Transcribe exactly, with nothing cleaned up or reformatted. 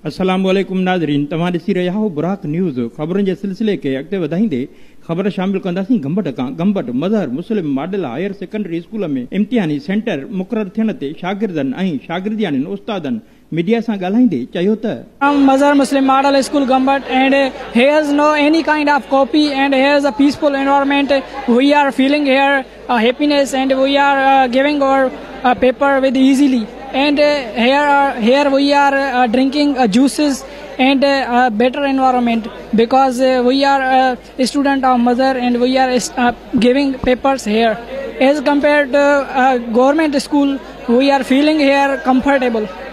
अस्सलाम वालेकुम नाज़रीन, तव्हां ॾिसी रहिया हो बुराक न्यूज़। ख़बरुनि जे सिलसिले खे अॻिते वधाईंदे ख़बर शामिल कंदासीं गंबट खां। Gambat Mazhar Muslim model higher secondary school में इम्तिहानी सेंटर मुक़ररु थियण ते शागिर्दनि ऐं शागिर्दियाणियुनि उस्तादनि मीडिया सां ॻाल्हाईंदे चयो त Mazhar Muslim Model School Gambat, and uh, here is no any kind of copy, and here is a peaceful environment. We are feeling here uh, happiness, and we are uh, giving our uh, paper with easily. And uh, here are, here we are uh, drinking uh, juices and uh, a better environment, because uh, we are uh, a student of Mazhar, and we are uh, giving papers here. As compared to uh, government school, we are feeling here comfortable.